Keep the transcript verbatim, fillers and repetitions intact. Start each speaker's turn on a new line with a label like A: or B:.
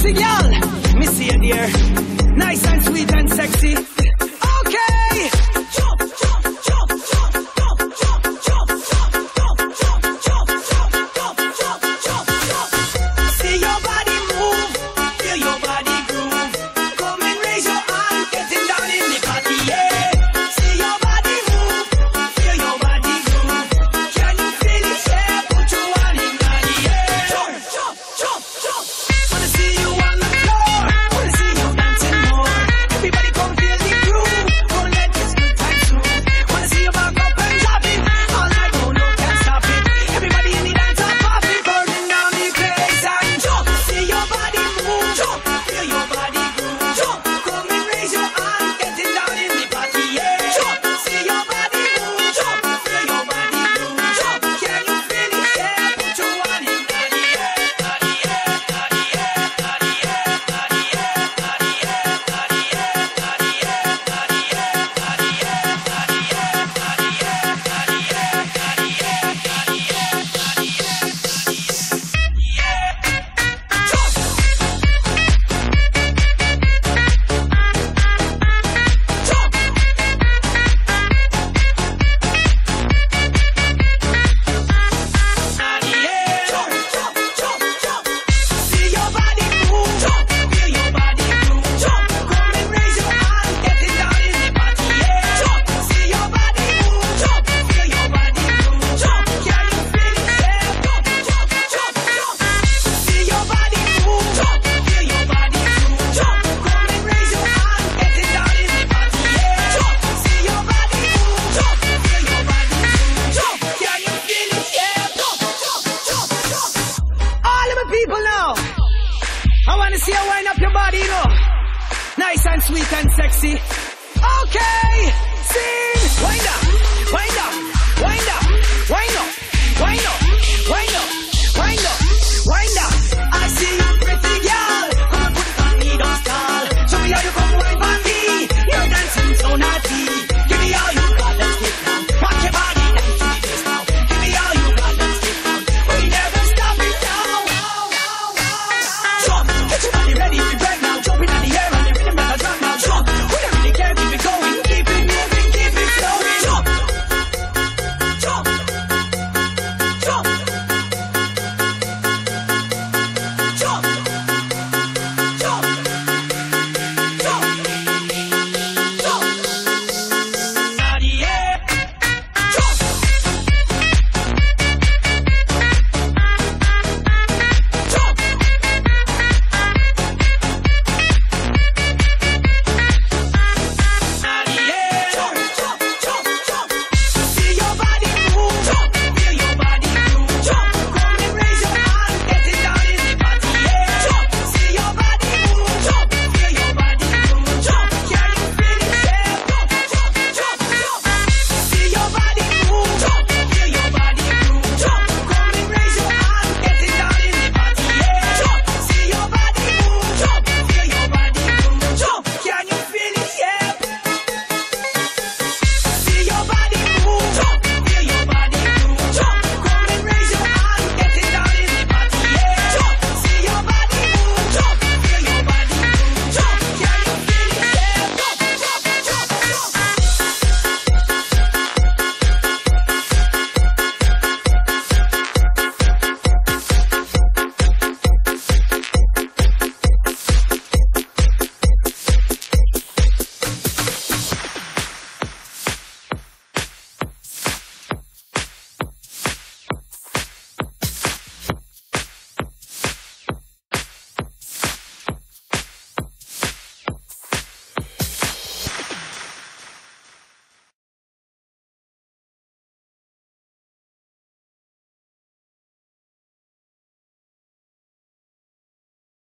A: sexy girl, me see you there. Nice and sweet and sexy. Okay. Jump, jump, jump, jump, jump, jump, jump, jump, jump, jump, jump, jump, jump, jump, jump. See your body move, feel your body groove. Come and raise your hand, getting down in the party, yeah. See your body move, feel your body groove. Can you feel it? Yeah, put your hand in the air. Jump, jump, jump, jump. Wanna see you on the floor, wanna see you dancing more. Everybody come feel the groove, don't let this good time soon. Wanna see you back up and drop it, all night, no, no, can't stop it. Everybody in the dance are popping, burning down the place and jump. See your body move, jump, feel your body groove. Jump, come and raise your hand, getting down in the party, yeah. Jump, see your body move, jump, feel your body groove. Jump, can you feel it? Yeah, put your hand in the air, the air, the air, the air, the air, the air, the air, the air, the air, the air, the air, the air, the air, the air, the air, the air, yeah. Jump. Jump. Yeah. Jump, jump, jump, jump. See your body move, jump, feel your body groove. Jump, come and raise your hand, getting down in the party, yeah. Jump, see your body move, jump, feel your body groove. Jump, can you feel it? Yeah, jump, jump, jump, jump. See your body move, jump, feel your body groove. Jump, come and raise your hand, getting down in the party, yeah. Jump, see your body move, jump, feel your body groove. Jump, can you feel it? Yeah, jump, jump, jump, jump. All of my people now, I wanna see you wind up your body, you know. Nice and sweet and sexy. Okay, sing. Wind up, wind up, wind up, wind up, wind up, wind up.